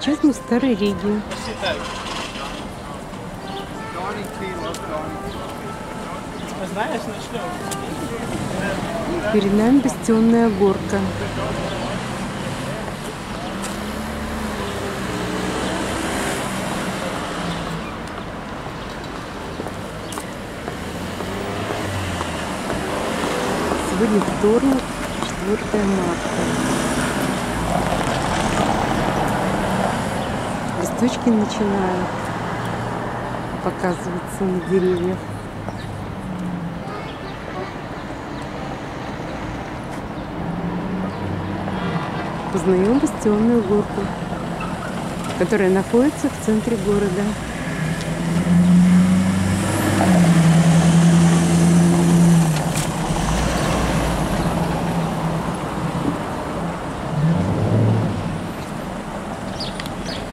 Сейчас мы в Старой Риге. Перед нами Бастионная горка. Сегодня вторник, 4 марта. Листочки начинают показываться на деревьях. Познаем Бастионную горку, которая находится в центре города.